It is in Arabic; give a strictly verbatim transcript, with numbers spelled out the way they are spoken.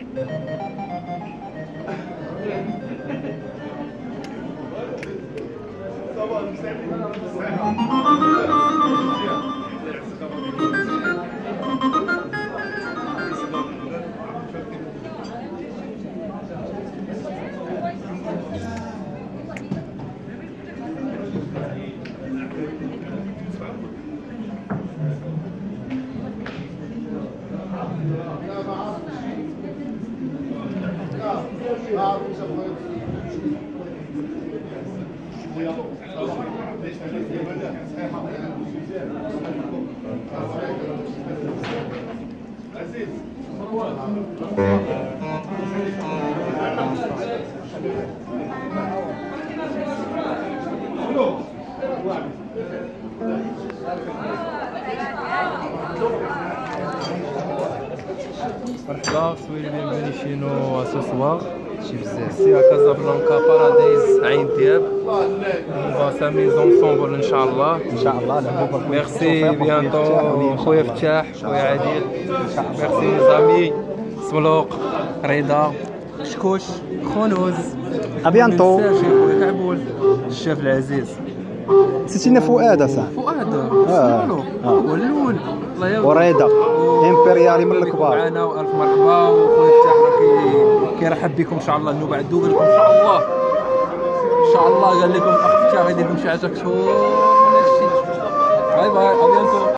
مرحبا سويلي بيانفوني شي نو سو سوار شي بزاف سي ا كازابلانكا بارادايس عين دياب اون فا ساميز اونسومبل ان شاء الله ان شاء الله. ميرسي بيانتو خويا فتاح خويا عادل ميرسي زامي سملوق رضا كشكوش خونوز ابيانتو خويا كعبول الشاف العزيز نسيتينا فؤاد اصاحبي فؤاد اه واللول الله يرضى ورضا امبريالي من الكبار معنا والف مرحبا وخويا فتاح راه كيرحب بكم ان شاء الله. النوبه عندو قال لكم ان شاء الله ان شاء الله قال لكم اخ فتاح غيدير لكم شي حاجه كثر من هادشي. باي باي ابيانتو.